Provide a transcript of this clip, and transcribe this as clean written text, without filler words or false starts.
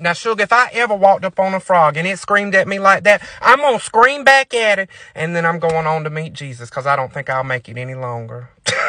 Now, sugar, if I ever walked up on a frog and it screamed at me like that, I'm going to scream back at it. And then I'm going on to meet Jesus because I don't think I'll make it any longer.